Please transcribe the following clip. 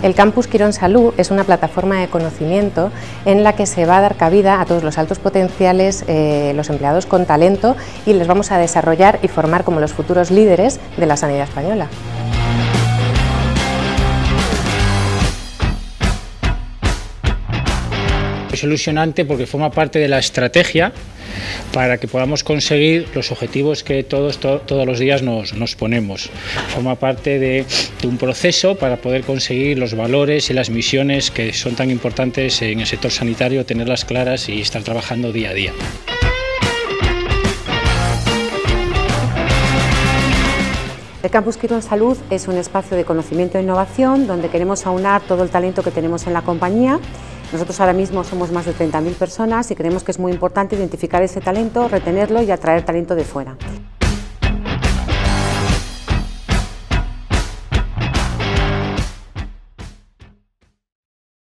El Campus Quirónsalud es una plataforma de conocimiento en la que se va a dar cabida a todos los altos potenciales, los empleados con talento, y les vamos a desarrollar y formar como los futuros líderes de la sanidad española. Es ilusionante porque forma parte de la estrategia para que podamos conseguir los objetivos que todos los días nos ponemos. Forma parte de un proceso para poder conseguir los valores y las misiones que son tan importantes en el sector sanitario, tenerlas claras y estar trabajando día a día. El Campus Quirónsalud es un espacio de conocimiento e innovación donde queremos aunar todo el talento que tenemos en la compañía. Nosotros ahora mismo somos más de 30.000 personas y creemos que es muy importante identificar ese talento, retenerlo y atraer talento de fuera.